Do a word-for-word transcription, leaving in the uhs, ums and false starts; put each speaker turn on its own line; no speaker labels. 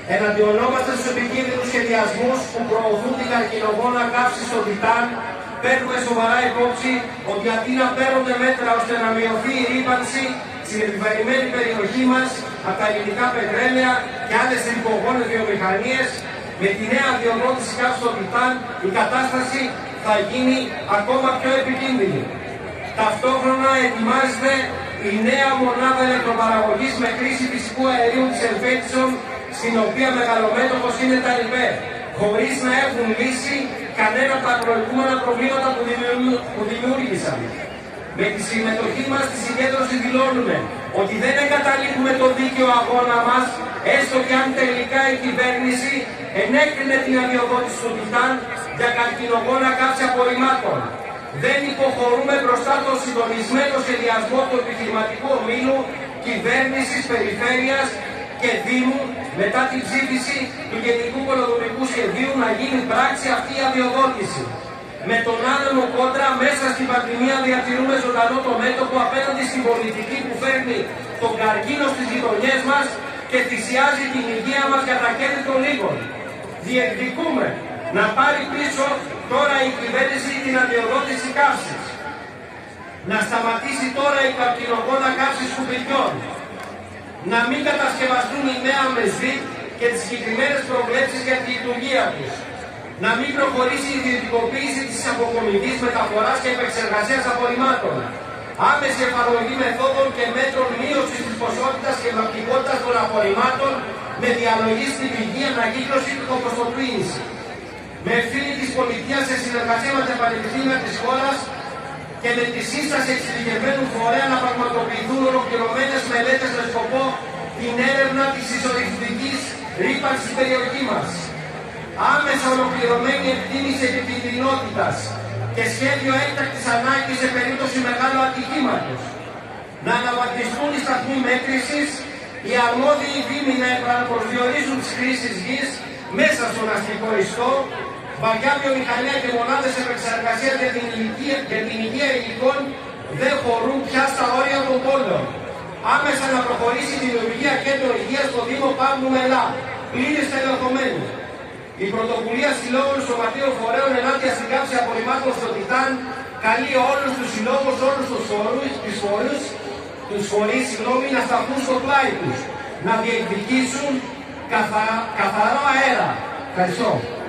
Εναντιονόμαστε στους επικίνδυνους σχεδιασμούς που προωθούν την καρκινογόνα καύση στο Τιτάν. Παίρνουμε σοβαρά υπόψη ότι αντί να παίρνονται μέτρα ώστε να μειωθεί η ρύπανση στην επιβαρημένη περιοχή μας από τα ελληνικά πετρέλαια και άλλες ρηπογόνες βιομηχανίες, με τη νέα αδειοδότηση καύση στο Τιτάν η κατάσταση θα γίνει ακόμα πιο επικίνδυνη. Ταυτόχρονα ετοιμάζεται η νέα μονάδα ηλεκτροπαραγωγής με χρήση φυσικού αερίου της Ελβέτσιον, στην οποία μεγαλομέτωχος είναι τα ΕΛΠΕ, χωρίς να έχουν λύσει κανένα από τα προηγούμενα προβλήματα που, δημιουργ... που δημιούργησαν. Με τη συμμετοχή μας στη συγκέντρωση δηλώνουμε ότι δεν εγκαταλείπουμε το δίκαιο αγώνα μας, έστω και αν τελικά η κυβέρνηση ενέκρινε την αδειοδότηση του Τιτάν για καρκινογόνα καύση απορριμμάτων. Δεν υποχωρούμε μπροστά το συντονισμένο σχεδιασμό του επιχειρηματικού ομίλου κυβέρνησης, περιφέρειας και Δήμου μετά την ψήφιση του Γενικού Πολεοδομικού Σχεδίου να γίνει πράξη αυτή η αδειοδότηση. Με τον άνεμο κόντρα μέσα στην πανδημία διατηρούμε ζωντανό το μέτωπο απέναντι στην πολιτική που φέρνει τον καρκίνο στις γειτονιές μας και θυσιάζει την υγεία μας για τα κέρδη των λίγων. Διεκδικούμε να πάρει πίσω τώρα η κυβέρνηση την αδειοδότηση καύσης. Να σταματήσει τώρα η καρκινογόνα καύση σκουπιδιών. Να μην κατασκευαστούν οι νέα μεσβή και τις συγκεκριμένες προβλέψεις για τη λειτουργία τους. Να μην προχωρήσει η ιδιωτικοποίηση της αποκομιδής, μεταφοράς και επεξεργασίας απορριμμάτων. Άμεση εφαρμογή μεθόδων και μέτρων μείωσης της ποσότητας και βαπτικότητας των απορριμμάτων με διαλογή στην πηγή, ανακύκλωση και κομποστοποίηση. Με ευθύνη της πολιτείας σε συνεργασία με τα πανεπιστήμια της χώρας και με τη σύσταση εξειδικευμένου φορέα να πραγματοποιηθούν ολοκληρωμένες μελέτες με σκοπό την έρευνα της ισορρυκτικής ρύπανσης στην περιοχή μας. Άμεσα ολοκληρωμένη εκτίμηση επικινδυνότητας και σχέδιο έκτακτης ανάγκης σε περίπτωση μεγάλου ατυχήματος. Να αναβαθμιστούν οι σταθμοί μέτρησης, οι αρμόδιοι δήμοι να επαναπροσδιορίζουν τις χρήσεις γης μέσα στον αστικό ιστό, βαριά βιομηχανία και μονάδες επεξεργασίας για την υγεία, για την υγεία υλικών δεν χωρούν πια στα όρια των πόλεων. Άμεσα να προχωρήσει η δημιουργία κέντρων υγείας στο Δήμο Παύλου Μελά, πλήρης τελεχωμένου. Η πρωτοβουλία συλλόγων σωματείων φορέων ενάντια στην καύση απορριμμάτων στο Τιτάν καλεί όλους τους συλλόγους, όλους τους φορείς, τους φορείς, τους φορείς συγγνώμη, να σταθούν στο πλάι τους, να διεκδικήσουν καθα... καθαρό αέρα. Ευχαριστώ.